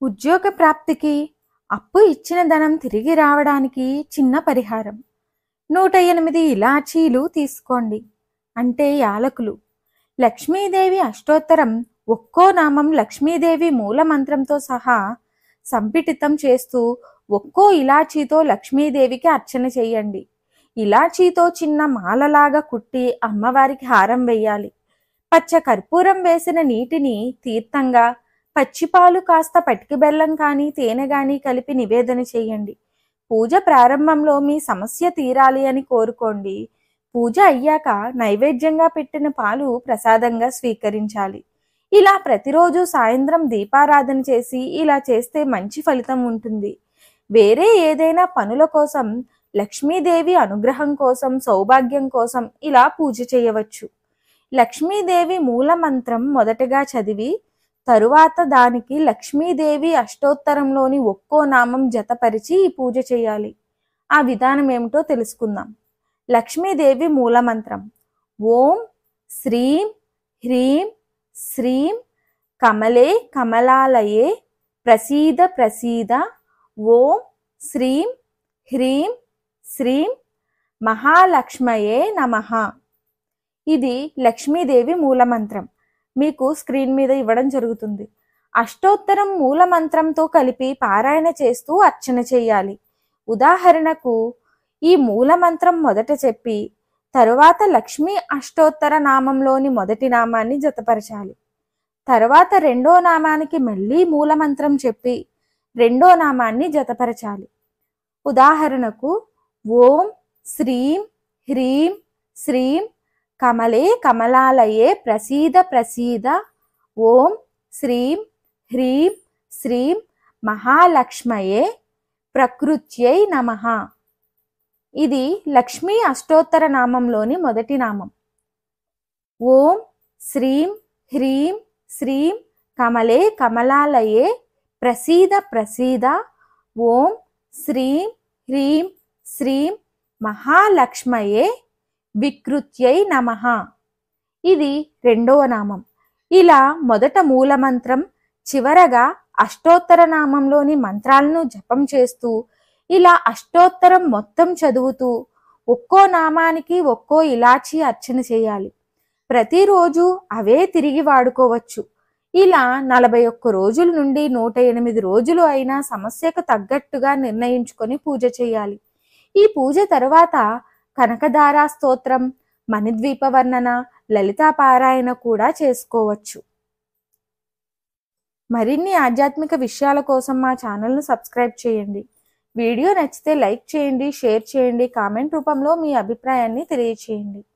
ఉద్యోగ ప్రాప్తికి, అప్పు ఇచ్చిన ధనం తిరిగి రావడానికి చిన్న పరిహారం. 108 ఇలాచీలు తీసుకోండి, అంటే యాలకులు. లక్ష్మీదేవి అష్టోత్తరం ఒక్కో నామం లక్ష్మీదేవి మూల మంత్రంతో సహా సంపిటితం చేస్తూ ఒక్కో ఇలాచీతో లక్ష్మీదేవికి అర్చన చేయండి. ఇలాచీతో చిన్న మాలలాగా కుట్టి అమ్మవారికి హారం వేయాలి. పచ్చ కర్పూరం వేసిన నీటిని తీర్థంగా, పచ్చిపాలు కాస్త పటికి బెల్లం కానీ తేనె కానీ కలిపి నివేదన చేయండి. పూజ ప్రారంభంలో మీ సమస్య తీరాలి అని కోరుకోండి. పూజ అయ్యాక నైవేద్యంగా పెట్టిన పాలు ప్రసాదంగా స్వీకరించాలి. ఇలా ప్రతిరోజు సాయంత్రం దీపారాధన చేసి ఇలా చేస్తే మంచి ఫలితం ఉంటుంది. వేరే ఏదైనా పనుల కోసం, లక్ష్మీదేవి అనుగ్రహం కోసం, సౌభాగ్యం కోసం ఇలా పూజ చేయవచ్చు. లక్ష్మీదేవి మూల మంత్రం మొదటగా చదివి తరువాత దానికి లక్ష్మీదేవి అష్టోత్తరంలోని ఒక్కో నామం జతపరిచి ఈ పూజ చేయాలి. ఆ విధానం ఏమిటో తెలుసుకుందాం. లక్ష్మీదేవి మూల మంత్రం: ఓం శ్రీం హ్రీం శ్రీం కమలే కమలాలయే ప్రసీద ప్రసీద. ఓం శ్రీం హ్రీం శ్రీం మహాలక్ష్మయే నమః. ఇది లక్ష్మీదేవి మూల మంత్రం. మీకు స్క్రీన్ మీద ఇవ్వడం జరుగుతుంది. అష్టోత్తరం మూల మంత్రంతో కలిపి పారాయణ చేస్తూ అర్చన చేయాలి. ఉదాహరణకు ఈ మూల మంత్రం మొదట చెప్పి తరువాత లక్ష్మీ అష్టోత్తర నామంలోని మొదటి నామాన్ని జతపరచాలి. తరువాత రెండో నామానికి మళ్ళీ మూల మంత్రం చెప్పి రెండో నామాన్ని జతపరచాలి. ఉదాహరణకు ఓం శ్రీం హ్రీం శ్రీం కమలే కమలాలయే ప్రసీద ప్రసీద. ఓం శ్రీం హ్రీం శ్రీం మహాలక్ష్మయే ప్రకృత్యై నమః. ఇది లక్ష్మీ అష్టోత్తర నామంలోని మొదటి నామం. ఓం శ్రీం హ్రీం శ్రీం కమలే కమలాలయే ప్రసీద ప్రసీద. ఓం శ్రీం హ్రీం శ్రీం మహాలక్ష్మయే వికృత్యై నమః. ఇది రెండవ నామం. ఇలా మొదట మూల మంత్రం, చివరగా అష్టోత్తర నామంలోని మంత్రాలను జపం చేస్తూ ఇలా అష్టోత్తరం మొత్తం చదువుతూ ఒక్కో నామానికి ఒక్కో ఇలాచీ అర్చన చేయాలి. ప్రతిరోజు అవే తిరిగి వాడుకోవచ్చు. ఇలా 41 రోజుల నుండి 108 రోజులు అయినా సమస్యకు తగ్గట్టుగా నిర్ణయించుకొని పూజ చేయాలి. ఈ పూజ తరువాత కనకధారా స్తోత్రం, మణిద్వీప వర్ణన, లలితా పారాయణ కూడా చేసుకోవచ్చు. మరిన్ని ఆధ్యాత్మిక విషయాల కోసం మా ఛానల్ను సబ్స్క్రైబ్ చేయండి. వీడియో నచ్చితే లైక్ చేయండి, షేర్ చేయండి, కామెంట్ రూపంలో మీ అభిప్రాయాన్ని తెలియచేయండి.